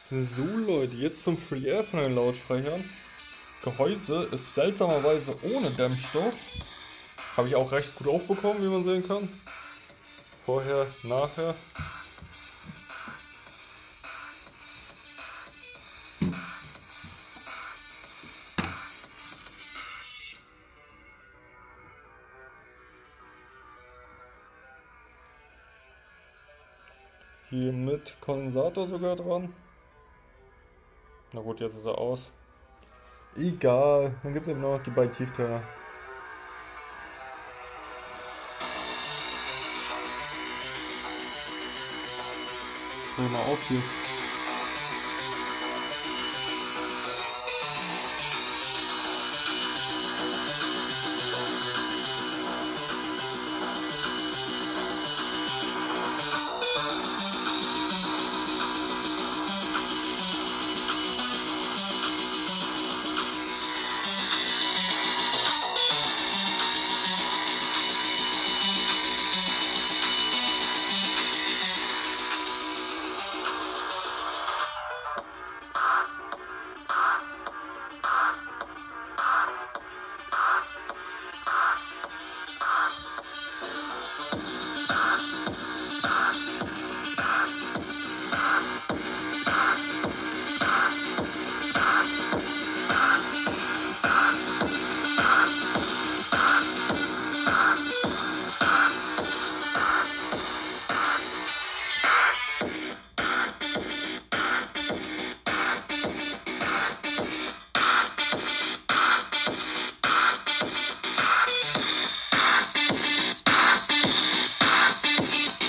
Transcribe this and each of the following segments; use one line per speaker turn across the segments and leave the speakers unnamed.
So Leute, jetzt zum Free Air von den Lautsprechern. Gehäuse ist seltsamerweise ohne Dämmstoff. Habe ich auch recht gut aufbekommen, wie man sehen kann. Vorher, nachher. Hier mit Kondensator sogar dran. Na gut, jetzt ist er aus. Egal, dann gibt es eben noch die beiden Tieftöner. Hör mal auf hier.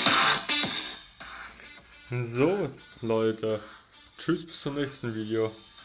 So, Leute. Tschüss, bis zum nächsten Video.